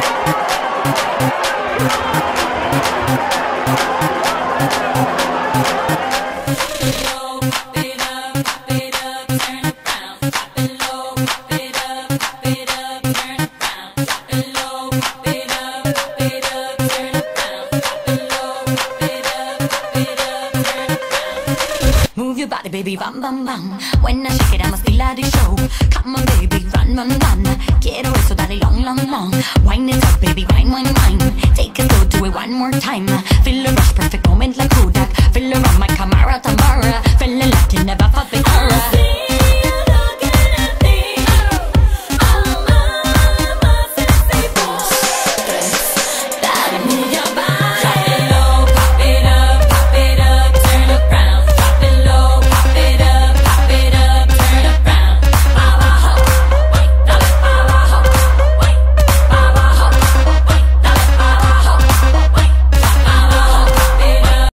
Move your body, baby, bam, bam, bam. When I shake it, I must be like the show. Come on, baby, run, run, run. Quiero eso, dale long, long, long. Wind it up, baby, wine, wine, wine. Take it slow, do it one more time. Feel the rush, perfect moment like Kodak. Feel around my Camara, Tamara. Feeling like you never felt before.